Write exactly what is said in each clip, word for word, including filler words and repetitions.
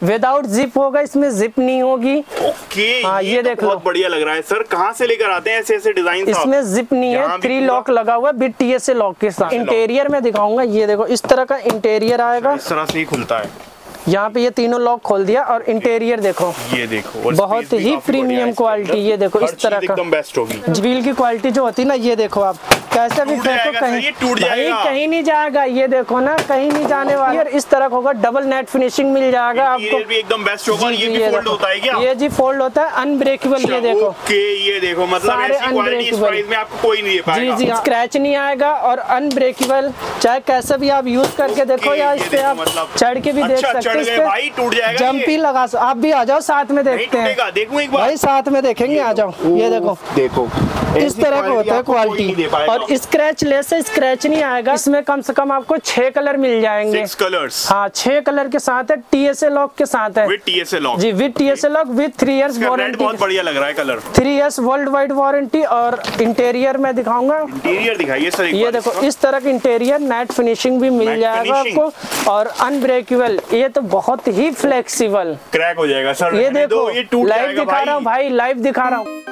Without zip होगा, इसमें zip नहीं होगी। ओके, हाँ, ये, ये तो देख लो, बहुत बढ़िया लग रहा है सर। कहाँ से लेकर आते हैं ऐसे ऐसे डिजाइन? इसमें जिप नहीं है, थ्री लॉक लगा हुआ है विद टीएसए लॉक के साथ। इंटीरियर में दिखाऊंगा, ये देखो इस तरह का इंटीरियर आएगा, इस तरह से ही खुलता है। यहाँ पे ये तीनों लॉक खोल दिया और इंटीरियर देखो, ये देखो बहुत ही प्रीमियम क्वालिटी। ये देखो इस तरह का एकदम बेस्ट होगी। व्हील की क्वालिटी जो होती है ना, ये देखो आप कैसे भी फेंको कहीं टूट जाएगा, कहीं नहीं जाएगा। ये देखो ना, कहीं नहीं जाने वाला। यार इस तरह होगा, डबल नेट फिनिशिंग मिल जाएगा आपको, भी एकदम बेस्ट होगा। ये भी फोल्ड होता है क्या? ये जी फोल्ड होता है, अनब्रेकेबल। ये देखो, ओके, ये देखो मतलब ऐसी क्वालिटी इस प्राइस में आपको कोई नहीं दे पाएगा। जी जी, स्क्रैच नहीं आएगा और अनब्रेकेबल, चाहे कैसे भी आप यूज करके देखो, या इस पे आप चढ़ के भी देख सकते हैं। जंपी लगा, आप भी आ जाओ, साथ में देखते हैं। देखूं एक बार भाई, साथ में देखेंगे, आ जाओ। ये देखो देखो इस तरह का होता है क्वालिटी, और स्क्रैच लेस से स्क्रैच नहीं आएगा। इसमें कम से कम आपको छह कलर मिल जाएंगे। सिक्स कलर्स, हाँ, छह कलर के साथ है, टीएसए लॉक के साथ है, विद टीएसए लॉक। जी, with TSA lock, with three years warranty. बहुत बढ़िया लग रहा है colour, three years world wide warranty. और इंटीरियर में दिखाऊंगा, इंटीरियर दिखाइए सर। ये देखो इस तरह का इंटीरियर, नेट फिनिशिंग भी मिल जाएगा आपको, और अनब्रेकेबल। ये तो बहुत ही फ्लेक्सिबल, क्रैक हो जाएगा सर। ये देखो, ये टूट लाइव जाएगा दिखा रहा हूँ भाई, लाइव दिखा रहा हूँ।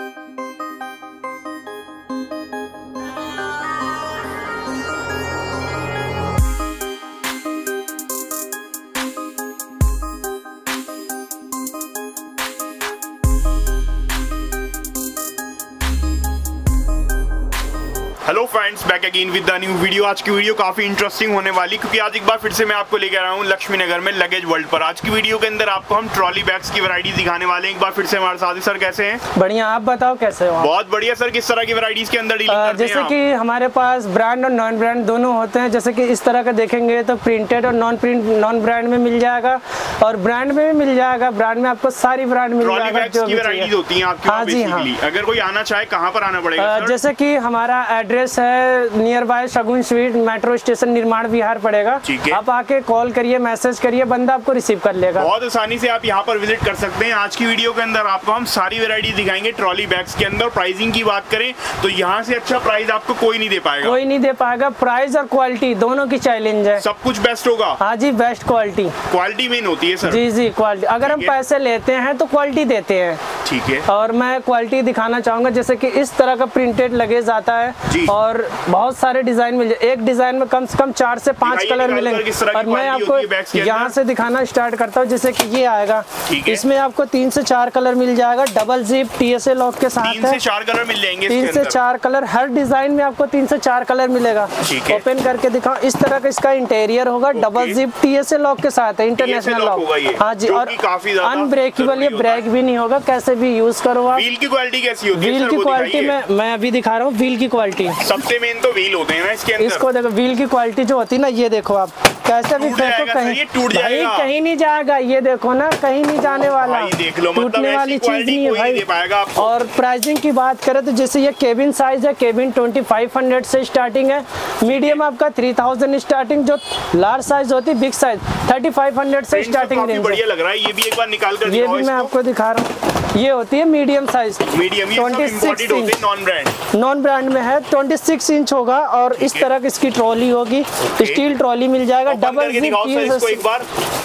Hello friends, back again with the new video. आज की वीडियो काफी इंटरेस्टिंग होने वाली, क्योंकि आज एक बार फिर से मैं आपको लेकर आया हूँ लक्ष्मी नगर में लगेज वर्ल्ड पर। आज की वीडियो के अंदर आपको हम ट्रॉली बैग्स की वैरायटी दिखाने वाले हैं। एक बार फिर से हमारे साथ। सर कैसे हैं? बढ़िया, आप बताओ कैसे हो? बहुत बढ़िया सर। किस तरह की वैरायटीज के अंदर डीलिंग करते हैं? जैसे कि हमारे पास ब्रांड और नॉन ब्रांड दोनों होते हैं। जैसे कि इस तरह का देखेंगे तो प्रिंटेड और नॉन प्रिंट नॉन ब्रांड में मिल जाएगा, और ब्रांड में भी मिल जाएगा। ब्रांड में आपको सारी ब्रांड मिल जाएगा जो भी वैरायटीज होती हैं आपके पास बेसिकली। अगर कोई आना चाहे कहाँ पर आना पड़ेगा? जैसे कि हमारा एड्रेस है near by Shagun sweet, metro station, Nirman Vihar पड़ेगा। आप आके कॉल करिए, मैसेज करिए, बंदा आपको रिसीव कर लेगा। बहुत आसानी से आप यहाँ पर विजिट कर सकते हैं। आज की वीडियो के अंदर आपको हम सारी वैरायटी दिखाएंगे ट्रॉली बैग्स के अंदर। प्राइसिंग की बात करें तो यहाँ से अच्छा प्राइस आपको कोई नहीं दे पाएगा, कोई नहीं दे पाएगा। प्राइस और क्वालिटी दोनों की चैलेंज है, सब कुछ बेस्ट होगा। हाँ जी, बेस्ट क्वालिटी। क्वालिटी मेन होती है सर। जी जी, क्वालिटी। अगर हम पैसे लेते हैं तो क्वालिटी देते हैं, ठीक है। और मैं क्वालिटी दिखाना चाहूंगा। जैसे कि इस तरह का प्रिंटेड लगेज आता है, और बहुत सारे डिजाइन मिल जाए। एक डिजाइन में कम से कम चार से पांच कलर मिलेंगे, और मैं आपको यहाँ से दिखाना स्टार्ट करता हूँ। जैसे कि ये आएगा, इसमें आपको तीन से चार कलर मिल जाएगा, डबल जिप टीएसए लॉक के साथ तीन से चार कलर मिल जाएंगे। तीन से चार कलर, हर डिजाइन में आपको तीन से चार कलर मिलेगा। ओपन करके दिखाओ, इस तरह का इसका इंटीरियर होगा, डबल जिप टीएसए लॉक के साथ है, इंटरनेशनल लॉक। हाँ जी, और अनब्रेकेबल, ये ब्रेक भी नहीं होगा, कैसे भी यूज करो आप। व्हील की क्वालिटी कैसी होती है? व्हील की क्वालिटी में मैं अभी दिखा रहा हूँ। व्हील की क्वालिटी सबसे मेन तो व्हील होते हैं ना इसके अंदर। इसको देखो, व्हील की क्वालिटी जो होती है ना, ये देखो आप कैसे भी फेंको कहीं टूट जाएगा, कहीं नहीं जाएगा। ये देखो ना, कहीं नहीं जाने वाला, देख लो, टूटने वाली चीज नहीं है भाई। पाएगा और प्राइसिंग की बात करें तो जैसे ये केबिन साइज है, केबिन ट्वेंटी फाइव हंड्रेड से स्टार्टिंग है, मीडियम आपका थ्री थाउजेंड स्टार्टिंग, जो लार्ज साइज होती है big size thirty five hundred से स्टार्टिंग रेंज। बढ़िया लग रहा है। ये भी एक बार निकाल कर ये भी मैं आपको दिखा रहा हूँ। ये होती है medium size, medium twenty six inch, non brand non brand में है, ट्वेंटी सिक्स इंच होगा। और इस तरह की इसकी ट्रॉली होगी, स्टील ट्रॉली मिल जाएगा, डबल जिप एक बार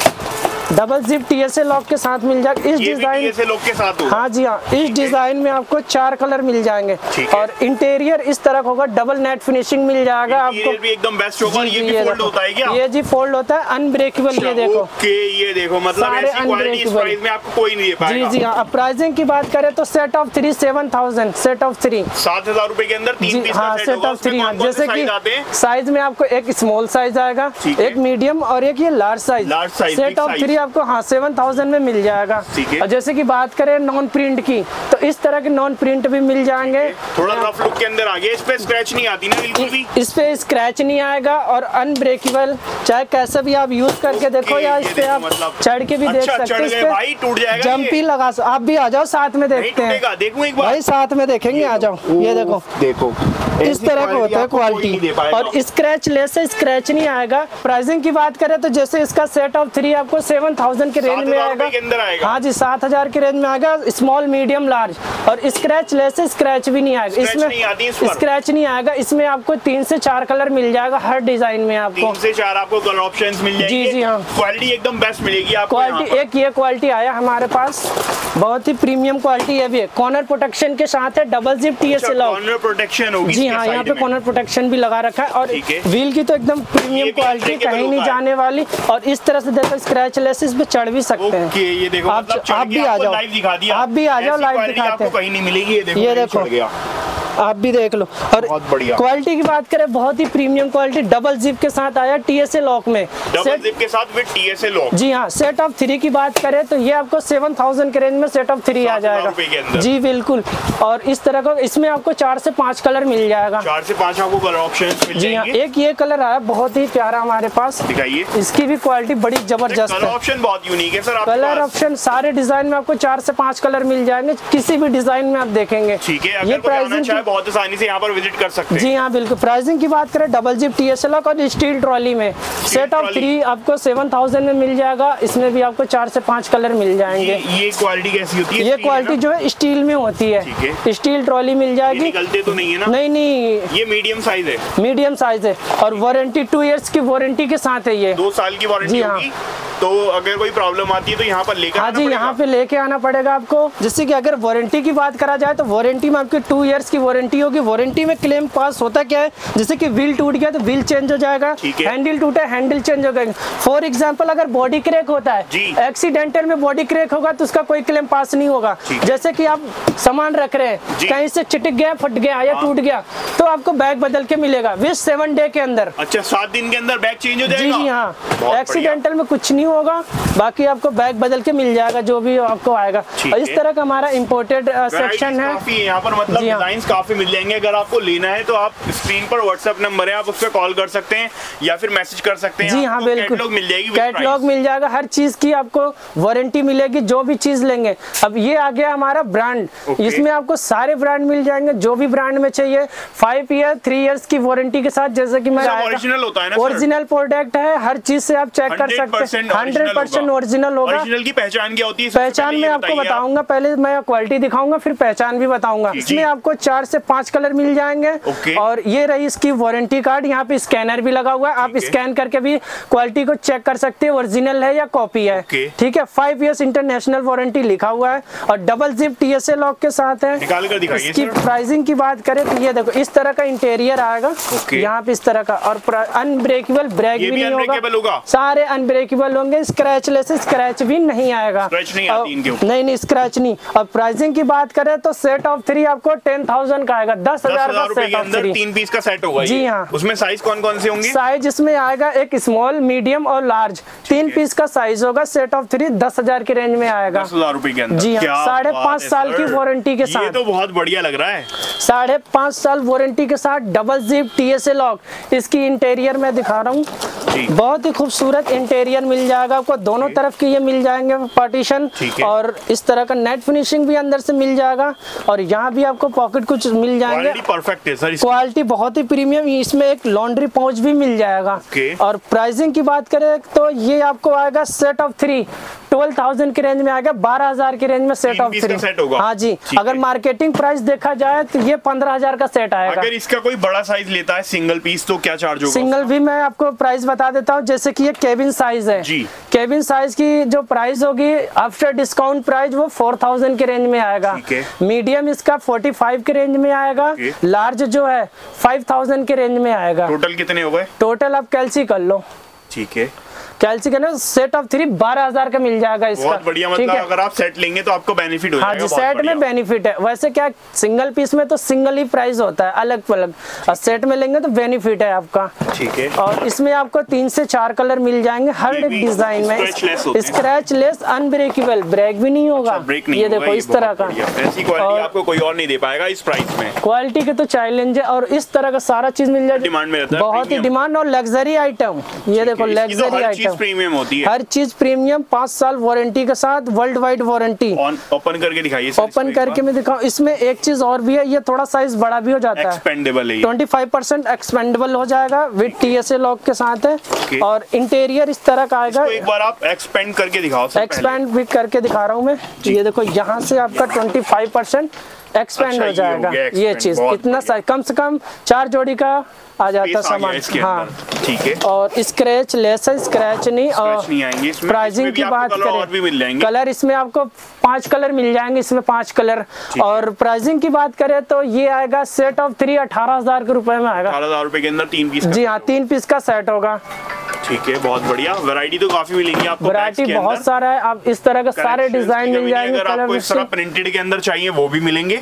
डबल जिप टीएसए लॉक के साथ मिल जाएगा। इस डिजाइन टीएसए लॉक के साथ होगा। हाँ जी हाँ, इस डिजाइन में आपको चार कलर मिल जाएंगे, और इंटीरियर इस तरह होगा, डबल नेट फिनिशिंग मिल जाएगा आपको, भी एकदम बेस्ट होगा। ये भी फोल्ड होता है क्या? ये जी फोल्ड होता है, अनब्रेकेबल। ये देखो, ओके, ये देखो मतलब ऐसी क्वालिटी इस प्राइस में आपको कोई नहीं दे पाएगा। जी जी हाँ। प्राइसिंग की बात करें तो set of three seven thousand, set of three सात हजार रुपए के अंदर तीन पीस हाँ, सेट ऑफ थ्री। हाँ, जैसे कि साइज में आपको एक स्मॉल साइज आएगा, एक मीडियम और एक ये large size. Set of three आपको हाँ सेवन थाउजेंड में मिल जाएगा। और जैसे कि बात करें नॉन प्रिंट की, तो इस तरह के नॉन प्रिंट भी मिल जाएंगे। थोड़ा रफ लुक के अंदर आ गया। इस पे स्क्रैच नहीं आती ना बिल्कुल भी? इस पे स्क्रैच नहीं आएगा, और अनब्रेकेबल, चाहे कैसे भी आप यूज करके देखो, या इस पे आप मतलब चढ़ के भी देख सकते हैं। जंपी लगा, आप भी आ जाओ, साथ में देखते हैं। देखूं एक बार? भाई साथ में देखेंगे, आ जाओ। ये देखो, देखो इस तरह का होता है क्वालिटी, और स्क्रैच लेस से स्क्रैच नहीं आएगा। प्राइसिंग की बात करें तो जैसे इसका सेट ऑफ थ्री आपको सेवन सेवन थाउजेंड के रेंज में आएगा। हाँ जी, सात हजार के रेंज में आएगा, स्मॉल मीडियम लार्ज। और स्क्रैच लेस स्क्रैच भी नहीं आएगा इसमें, स्क्रैच नहीं आएगा इसमें। आपको तीन से चार कलर मिल जाएगा हर डिजाइन में, आपको तीन से चार आपको कलर ऑप्शंस मिल जाएंगे। जी जी हाँ, क्वालिटी एकदम बेस्ट मिलेगी आपको। क्वालिटी एक ये क्वालिटी आया हमारे पास, बहुत ही प्रीमियम क्वालिटी है भी है। कॉर्नर प्रोटेक्शन के साथ है, double zip TSA lock, corner protection होगी। जी हाँ, यहाँ पे कॉर्नर प्रोटेक्शन भी लगा रखा है। और व्हील की तो एकदम प्रीमियम क्वालिटी, कहीं नहीं जाने वाली। और इस तरह से देखो स्क्रैच लेस इस पे चढ़ भी सकते हैं। ये देखो, आप आप भी आ जाओ, आप भी आ जाओ, लाइव दिखाते हैं। कहीं नहीं मिलेगी। ये देखो, ये देखो आप भी देख लो। और क्वालिटी की बात करें, बहुत ही प्रीमियम क्वालिटी, डबल जिप के साथ आया टीएसए लॉक में, डबल जिप के साथ विद टीएसए लॉक। जी हाँ, सेट ऑफ थ्री की बात करें तो ये आपको सेवन थाउजेंड के रेंज में सेट ऑफ थ्री आ जाएगा। जी बिल्कुल। और इस तरह का इसमें आपको चार से पांच कलर मिल जाएगा। चार से पांच आपको कलर ऑप्शन मिल जी हाँ, एक ये कलर आया बहुत ही प्यारा हमारे पास, दिखाइए। इसकी भी क्वालिटी बड़ी जबरदस्त है। कलर ऑप्शन बहुत यूनिक है सर। कलर ऑप्शन सारे डिजाइन में आपको चार से पांच कलर मिल जाएंगे, किसी भी डिजाइन में आप देखेंगे। ठीक है, अगर कोई आना चाहे बहुत आसानी से यहाँ विजिट कर सकते हैं। जी हाँ बिल्कुल। प्राइसिंग की बात करें, डबल जिप टीएसए लॉक और स्टील ट्रॉली में सेट ऑफ थ्री आपको सेवन थाउजेंड में मिल जाएगा। इसमें भी आपको चार से पांच कलर मिल जाएंगे। ये, ये क्वालिटी कैसी होती है? ये क्वालिटी जो है स्टील में होती है, स्टील ट्रॉली मिल जाएगी। निकलते तो नहीं है ना? नहीं नहीं, ये मीडियम साइज है। मीडियम साइज है और वारंटी टू इयर्स की वारंटी के साथ है। ये दो साल की वारंटी होगी। तो अगर कोई प्रॉब्लम आती है तो यहाँ पर लेकर हाँ जी, यहाँ पे लेके आना पड़ेगा आपको। जैसे कि अगर वारंटी की बात करा जाए तो वारंटी में आपकी टू इयर्स की वारंटी होगी। वारंटी में क्लेम पास होता क्या है, जैसे कि व्हील टूट गया तो व्हील चेंज हो जाएगा, हैंडल टूटा हैंडल चेंज हो जाएगा। फॉर एग्जांपल अगर बॉडी क्रैक होता है, एक्सीडेंटल में बॉडी क्रैक होगा तो उसका कोई क्लेम पास नहीं होगा। जैसे कि आप सामान रख रहे हैं, कहीं से चिटक गया, फट गया या टूट गया तो आपको बैग बदल के मिलेगा विद सेवन डे के अंदर। अच्छा, सात दिन के अंदर बैग चेंज हो जाएगा? जी जी हाँ, एक्सीडेंटल में कुछ नहीं होगा, बाकी आपको बैग बदल के मिल जाएगा जो भी आपको आएगा। और इस तरह का हमारा इम्पोर्टेड सेक्शन है। काफी यहाँ पर मतलब डिजाइन्स काफी मिल जाएंगे। अगर आपको लेना है तो आप स्क्रीन पर व्हाट्सएप नंबर है, आप उस पर कॉल कर सकते हैं या फिर मैसेज कर सकते हैं। जी हाँ बिल्कुल, कैटलॉग मिल जाएगी, कैटलॉग मिल जाएगा, हर चीज की आपको वारंटी मिलेगी जो भी चीज लेंगे। अब ये आ गया हमारा ब्रांड, इसमें आपको सारे ब्रांड मिल जाएंगे जो भी ब्रांड में चाहिए। फाइव ईयर थ्री इयर्स की वारंटी के साथ, जैसे कि मैं ओरिजिनल होता है ना, ओरिजिनल प्रोडक्ट है, हर चीज से आप चेक कर सकते हैं, हंड्रेड परसेंट ओरिजिनल होगा। ओरिजिनल की पहचान क्या होती है? पहचान में आपको बताऊंगा, पहले मैं क्वालिटी दिखाऊंगा फिर पहचान भी बताऊंगा। इसमें आपको चार से पांच कलर मिल जाएंगे। और ये रही इसकी वारंटी कार्ड, यहाँ पे स्कैनर भी लगा हुआ है, आप स्कैन करके भी क्वालिटी को चेक कर सकते हैं ओरिजिनल है या कॉपी है। ठीक है, फाइव इयर्स इंटरनेशनल वारंटी लिखा हुआ है और डबल जिप टीएसए लॉक के साथ है। इसकी प्राइसिंग की बात करें तो ये देखो इस तरह का इंटीरियर आएगा, यहाँ पे इस तरह का, और अनब्रेकेबल ब्रेक भी नहीं होगा, सारे अनब्रेकेबल होंगे, स्क्रैचलेस स्क्रैच भी नहीं आएगा। नहीं आती इनके ऊपर। नहीं नहीं, स्क्रैच नहीं। और प्राइसिंग की बात करें तो सेट ऑफ थ्री आपको टेन थाउजेंड का आएगा, दस हजार का सेट ऑफ थ्री। तीन पीस का सेट होगा। जी हाँ। उसमें साइज कौन कौन से होंगे? साइज इसमें आएगा एक स्मॉल, मीडियम और लार्ज, तीन पीस का साइज होगा। सेट ऑफ थ्री दस हजार के रेंज में आएगा, दस हजार रुपए के अंदर। जी हाँ, साढ़े पाँच साल की वारंटी के साथ। ये तो बहुत बढ़िया लग रहा है। साढ़े पाँच साल वारंटी के साथ डबल जिप टीएसए लॉक। इसकी इंटीरियर में दिखा रहा हूँ, बहुत ही खूबसूरत इंटीरियर मिल जाएगा आपको, दोनों तरफ के ये मिल जाएंगे पार्टीशन। और इस तरह का नेट फिनिशिंग भी अंदर से मिल जाएगा और यहाँ भी आपको पॉकेट कुछ मिल जाएंगे। परफेक्ट है सर, क्वालिटी बहुत ही प्रीमियम। इसमें एक लॉन्ड्री पाउच भी मिल जाएगा। और प्राइसिंग की बात करें तो ये आपको आएगा set of three twelve thousand के रेंज में आएगा, बारह हजार के रेंज में सेट ऑफ थ्री। हाँ जी, अगर मार्केटिंग प्राइस देखा जाए तो ये पंद्रह हजार का सेट आएगा। अगर इसका कोई बड़ा साइज लेता है सिंगल पीस तो क्या चार्ज होगा? सिंगल भी मैं आपको प्राइस बता देता हूँ, जैसे कि ये केबिन साइज है जी। केबिन साइज की जो प्राइस होगी आफ्टर डिस्काउंट प्राइस वो फोर थाउजेंड के रेंज में आएगा। मीडियम इसका फोर्टी फाइव के रेंज में आएगा, लार्ज जो है फाइव थाउजेंड के रेंज में आएगा। टोटल कितने हो गए? टोटल आप कैलसी कर लो। ठीक है, कैलसी का ना सेट ऑफ थ्री बारह हजार का मिल जाएगा इसका। बहुत बढ़िया, मतलब अगर आप सेट लेंगे तो आपको बेनिफिट हो जाएगा। हाँ जी, सेट में बेनिफिट है। वैसे क्या सिंगल पीस में तो सिंगल ही प्राइस होता है अलग अलग, और सेट में लेंगे तो बेनिफिट है आपका। ठीक है, और इसमें आपको तीन से चार कलर मिल जाएंगे हर एक डिजाइन में। स्क्रैच लेस, अनब्रेकेबल, ब्रेक भी नहीं होगा। ये देखो इस तरह का, ऐसी क्वालिटी आपको कोई और नहीं दे पाएगा इस प्राइस में। क्वालिटी के तो चैलेंज है और इस तरह का सारा चीज मिल जाएगा, डिमांड में रहता है, बहुत ही डिमांड और लग्जरी आइटम। ये देखो लग्जरी आइटम आइटम प्रीमियम होती है, हर चीज प्रीमियम, पाँच साल वारंटी के साथ, वर्ल्ड वाइड वारंटी। ओपन करके दिखाइए, ओपन करके मैं दिखाऊं। इसमें एक चीज और भी है, ये थोड़ा साइज बड़ा भी हो जाता है, एक्सपेंडेबल है, ट्वेंटी फाइव परसेंट एक्सपेंडेबल हो जाएगा विद टीएसए लॉक के साथ है। और इंटीरियर इस तरह का आएगा। एक बार आप एक्सपेंड करके दिखाओ। एक्सपेंड भी करके दिखा रहा हूँ मैं, ये देखो यहाँ से आपका ट्वेंटी फाइव परसेंट एक्सपेंड अच्छा, हो जाएगा। ये, ये चीज इतना सा कम से कम चार जोड़ी का आ जाता सामान। हाँ ठीक है। और स्क्रैच लेस है, स्क्रैच नहीं। और प्राइसिंग की बात करें, कलर इसमें आपको पांच कलर मिल जाएंगे, इसमें पांच कलर। और प्राइसिंग की बात करें तो ये आएगा सेट ऑफ थ्री अठारह हजार के रुपए में आएगा। अठारह हजार रुपए के अंदर तीन पीस। जी हाँ, तीन पीस का सेट होगा। ठीक है, बहुत बढ़िया। वैरायटी तो काफी मिलेंगी आपको, वैरायटी बहुत सारा है। आप इस तरह का सारे डिजाइन मिल जाएंगे। अगर आपको इस तरह प्रिंटेड के अंदर चाहिए वो भी मिलेंगे।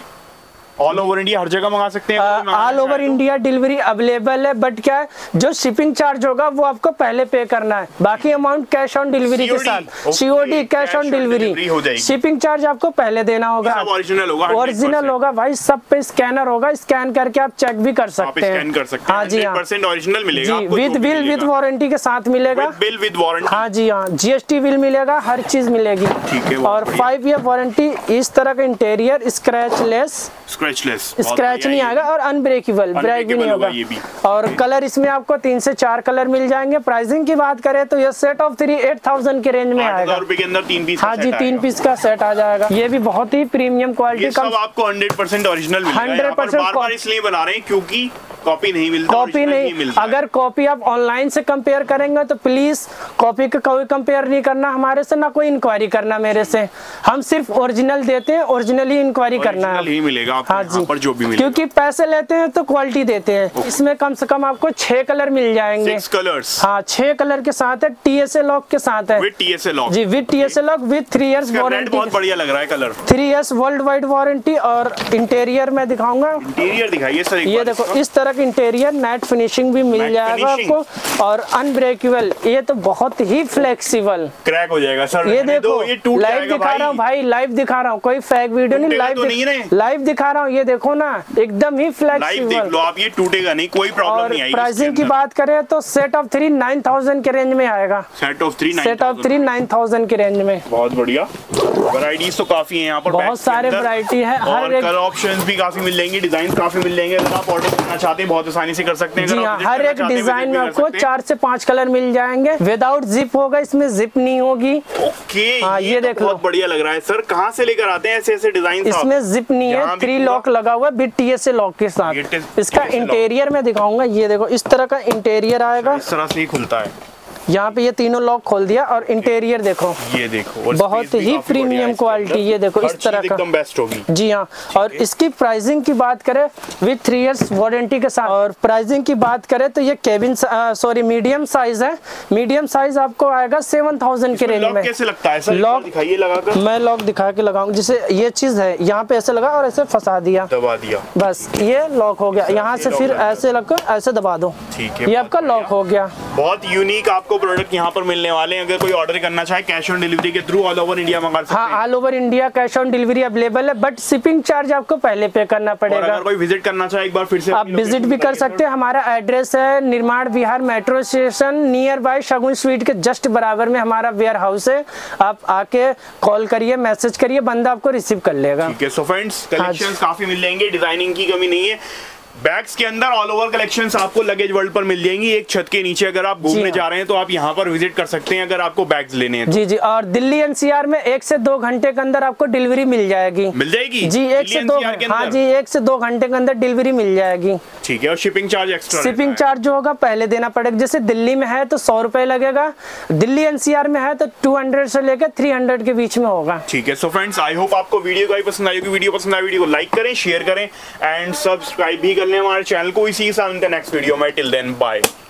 ऑल ओवर इंडिया हर जगह मंगा सकते हैं, all over India delivery available है। बट क्या है, जो शिपिंग चार्ज होगा वो आपको पहले पे करना है, बाकी अमाउंट कैश ऑन डिलीवरी के साथ। COD cash on delivery, shipping charge आपको पहले देना होगा। ओरिजिनल होगा, ओरिजिनल होगा भाई, सब पे स्कैनर होगा, स्कैन करके आप चेक भी कर सकते हैं। हाँ जी हाँ, ओरिजिनल मिलेगा विद बिल विद वारंटी के साथ मिलेगा। बिल विद वारंटी, हाँ जी हाँ, जीएसटी बिल मिलेगा, हर चीज मिलेगी। ठीक है। और फाइव ईयर वारंटी। इस तरह का interior scratchless, scratchless, scratch नहीं आएगा और अनब्रेकेबल, ब्रेक भी नहीं होगा। और कलर इसमें आपको तीन से चार कलर मिल जाएंगे। प्राइसिंग की बात करें तो ये set of three eight thousand के रेंज में आएगा। रुपए के अंदर तीन पीस। हाँ जी, तीन पीस का सेट आ जाएगा। ये भी बहुत ही प्रीमियम क्वालिटी का, आपको हंड्रेड परसेंट ओरिजिनल मिलेगा। हंड्रेड परसेंट इसलिए बना रहे हैं क्योंकि कॉपी नहीं मिलता, कॉपी नहीं, नहीं मिलता। अगर कॉपी आप ऑनलाइन से कंपेयर करेंगे तो प्लीज कॉपी का कोई कंपेयर नहीं करना हमारे से, ना कोई इंक्वायरी करना मेरे से। हम सिर्फ ओरिजिनल देते हैं, ओरिजिनल ही इंक्वायरी करना है। ही मिलेगा आपको। हाँ जी, पर जो भी मिलेगा, क्योंकि पैसे लेते हैं तो क्वालिटी देते हैं। इसमें कम से कम आपको छह कलर मिल जाएंगे। Six colours. हाँ, छह कलर के साथ है, टीएसए लॉक के साथ है। With TSA lock. जी, with TSA lock, with three years warranty. बहुत बढ़िया लग रहा है colour. Three years world wide warranty. और इंटीरियर में दिखाऊंगा। इंटीरियर दिखाइए सर। ये देखो, इस तरह का इंटीरियर फिनिशिंग भी मिल जाएगा आपको। और अनब्रेकेबल, ये तो बहुत ही फ्लेक्सिबल, क्रैक हो जाएगा सर। ये देखो, ये लाइव दिखा रहा हूँ भाई, लाइव दिखा रहा हूँ, कोई फेक वीडियो नहीं, लाइव लाइव दिखा रहा हूँ। ये देखो ना, एकदम ही फ्लेक्सिबल। देख लो आप, ये टूटेगा नहीं, कोई प्रॉब्लम नहीं आएगी। प्राइसिंग की बात करें तो set of three nine thousand के रेंज में आएगा। Set of three set of three nine thousand के रेंज में। बहुत बढ़िया। वैरायटीज तो काफी है यहाँ पर, बहुत सारे वैरायटी है। हर एक कलर ऑप्शंस भी काफी मिल जाएंगे, डिजाइन काफी मिल जाएंगे। अगर आप ऑर्डर करना चाहते हैं बहुत आसानी से कर सकते हैं। जी हाँ, हर एक डिजाइन में आपको चार से पांच कलर मिल जाएंगे। विदाउट जिप होगा, इसमें जिप नहीं होगी। ओके, हाँ, ये, ये तो देखो, बहुत बढ़िया लग रहा है सर। कहाँ से लेकर आते हैं ऐसे ऐसे डिजाइन? इसमें जिप नहीं है, थ्री लॉक लगा हुआ है विद टीएसए लॉक के साथ। इसका इंटीरियर में दिखाऊंगा। ये देखो, इस तरह का इंटीरियर आएगा, इस तरह से ही खुलता है। यहाँ पे ये तीनों लॉक खोल दिया। और इंटीरियर देखो, ये देखो, बहुत ही प्रीमियम क्वालिटी। ये देखो, इस तरह का एकदम बेस्ट होगी। जी हाँ। और इसकी प्राइसिंग की बात करें विद थ्री इयर्स वारंटी के साथ। और प्राइसिंग की बात करें तो ये केबिन सॉरी मीडियम साइज है। मीडियम साइज आपको आएगा सेवन थाउजेंड के रेंज में। कैसे लगता है सर? लॉक दिखाइए लगाकर। मैं लॉक दिखा के लगाऊंगा। जैसे ये चीज है, यहाँ पे ऐसे लगा और ऐसे फंसा दिया, दबा दिया, बस ये लॉक हो गया। यहाँ से फिर ऐसे लगकर ऐसे दबा दो, ठीक है, ये आपका लॉक हो गया। बहुत यूनिक आपको प्रोडक्ट यहाँ पर मिलने वाले हैं। अगर कोई ऑर्डर करना चाहे कैश ऑन डिलीवरी के थ्रू ऑल ओवर इंडिया मंगा सकते हैं। हाँ, all over India cash on delivery available है, बट शिपिंग चार्ज आपको पहले पे करना पड़ेगा। और अगर कोई विजिट करना चाहे एक बार फिर से आप विजिट भी कर सकते हैं। हमारा एड्रेस है Nirman Vihar metro station, near by Shagun sweet के जस्ट बराबर में हमारा वेयर हाउस है। आप आके कॉल करिए, मैसेज करिए, बंदा आपको रिसीव कर लेगा। ठीक है। सो फ्रेंड्स, कलेक्शंस काफी मिल जाएंगे, डिजाइनिंग की कमी नहीं है। बैग्स के अंदर ऑल ओवर कलेक्शंस आपको लगेज वर्ल्ड पर मिल जाएंगी, एक छत के नीचे। अगर आप घूमने जा रहे हैं तो आप यहाँ पर विजिट कर सकते हैं अगर आपको बैग्स लेने हैं तो। जी जी। और दिल्ली एनसीआर में एक से दो घंटे के अंदर आपको डिलीवरी मिल जाएगी। मिल जाएगी जी, एक से दो हाँ जी, एक से दो घंटे के अंदर डिलीवरी मिल जाएगी। ठीक है। और shipping charge extra? Shipping charge जो होगा पहले देना पड़ेगा। जैसे दिल्ली में है तो सौ रुपए लगेगा, दिल्ली एनसीआर में है तो टू हंड्रेड से लेकर थ्री हंड्रेड के बीच में होगा। ठीक है। सो फ्रेंड्स, आई होप आपको वीडियो का पसंद आई होगी। वीडियो पसंद आए वीडियो को लाइक करें, शेयर करें एंड सब्सक्राइब भी कर लें हमारे चैनल को। इसी के साथ नेक्स्ट वीडियो में, टिल देन बाय।